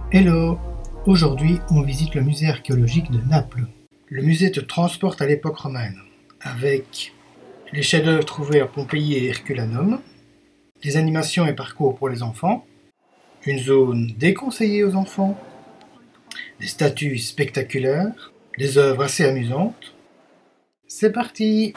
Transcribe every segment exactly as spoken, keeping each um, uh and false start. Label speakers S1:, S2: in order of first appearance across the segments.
S1: Hello! Aujourd'hui, on visite le musée archéologique de Naples. Le musée te transporte à l'époque romaine, avec les chefs-d'œuvre trouvés à Pompéi et Herculanum, des animations et parcours pour les enfants, une zone déconseillée aux enfants, des statues spectaculaires, des œuvres assez amusantes. C'est parti!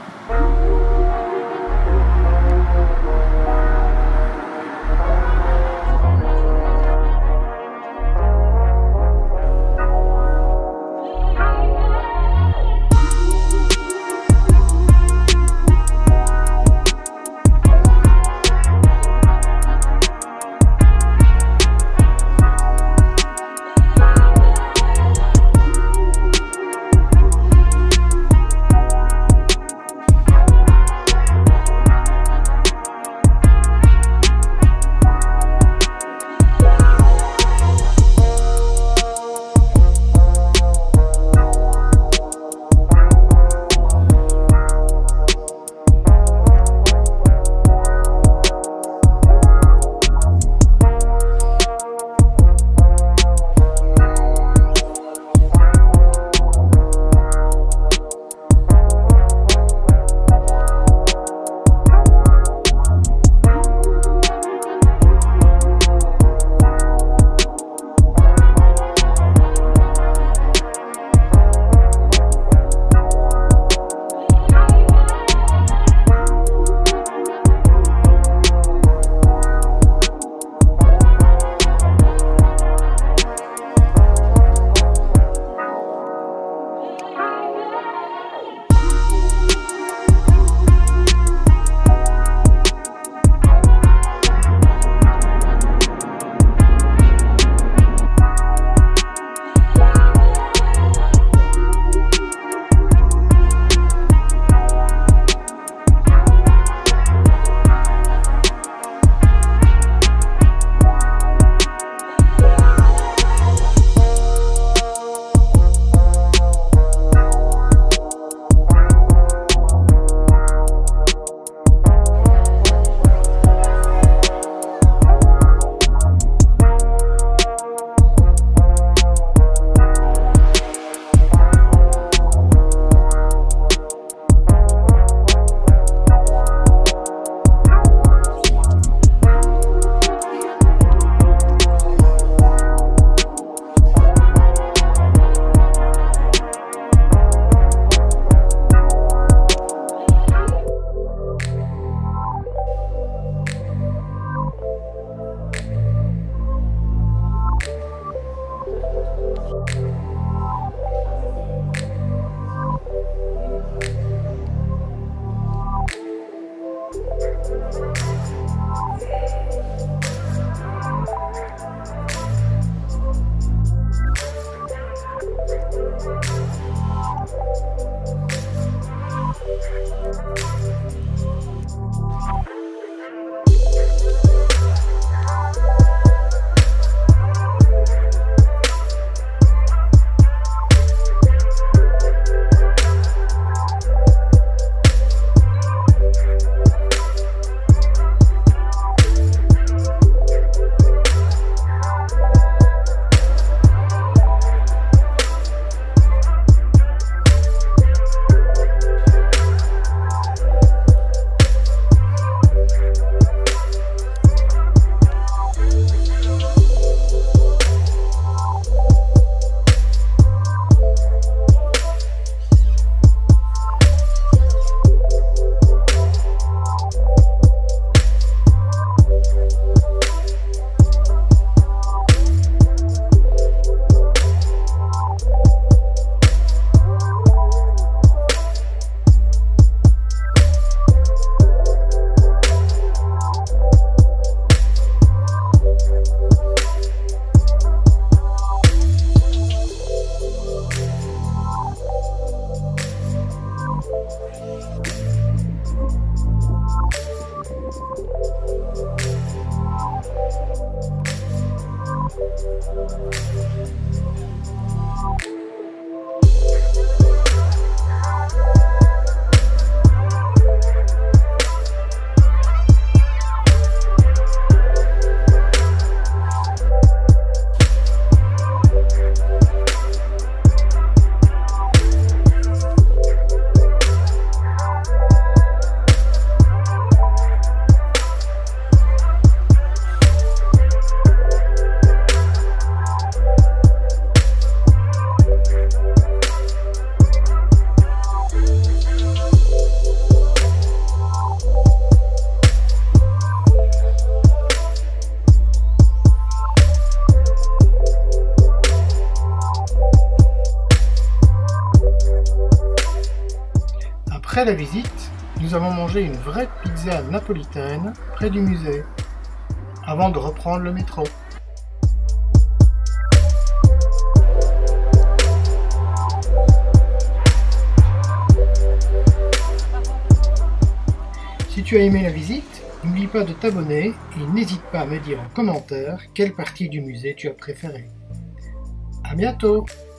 S1: Après la visite, nous avons mangé une vraie pizza napolitaine près du musée, avant de reprendre le métro. Si tu as aimé la visite, n'oublie pas de t'abonner et n'hésite pas à me dire en commentaire quelle partie du musée tu as préférée. À bientôt!